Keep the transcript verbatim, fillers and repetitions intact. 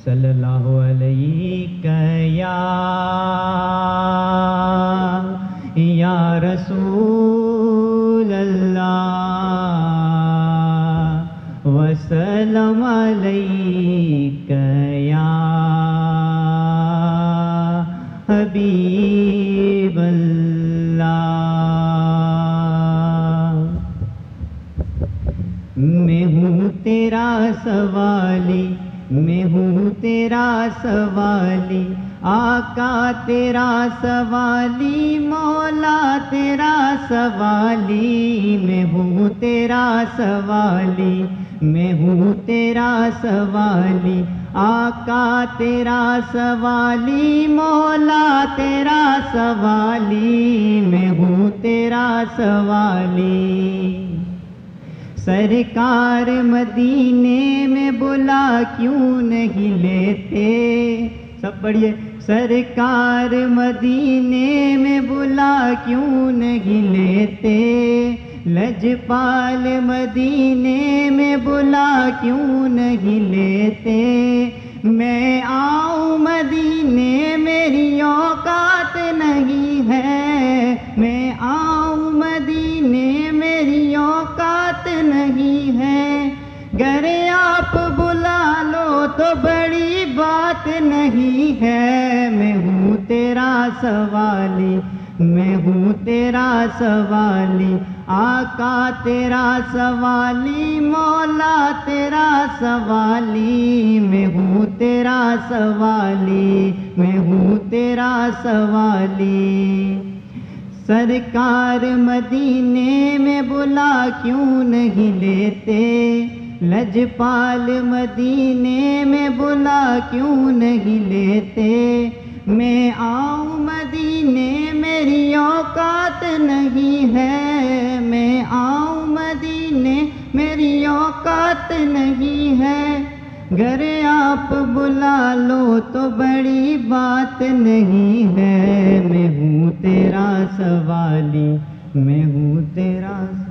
صلی اللہ علیہ یا یا رسول اللہ وسلم علیک یا حبیب اللہ۔ میں ہوں تیرا سوالی، میں ہوں تیرا سوالی، آقا تیرا سوالی، مولا تیرا سوالی۔ میں ہوں تیرا سوالی، میں ہوں تیرا سوالی، آقا تیرا سوالی، مولا تیرا سوالی۔ میں ہوں تیرا سوالی۔ سرکار مدینے میں بلا کیوں نہیں لیتے؟ سب پڑھیے۔ سرکار مدینے میں بلا کیوں نہیں لیتے؟ لجپال مدینے میں بلا کیوں نہیں لیتے؟ میں آؤں مدینے میری اوقات نہیں ہے، میں آؤں مدینے میری اوقات نہیں ہے، گر آپ بلا لو تو بڑی بات نہیں ہے۔ میں ہوں تیرا سوالی، میں ہوں تیرا سوالی، آقا تیرا سوالی، مولا تیرا سوالی۔ میں ہوں تیرا سوالی، میں ہوں تیرا سوالی۔ سرکار مدینے میں بلا کیوں نہیں لیتے؟ لجپال مدینے میں بلا کیوں نہیں لیتے؟ میں آؤں مدینے میری اوقات نہیں ہے، میں آؤں مدینے میری اوقات نہیں ہے، گر آپ بلا لو تو بڑی بات نہیں ہے۔ میں ہوں تیرا سوالی، میں ہوں تیرا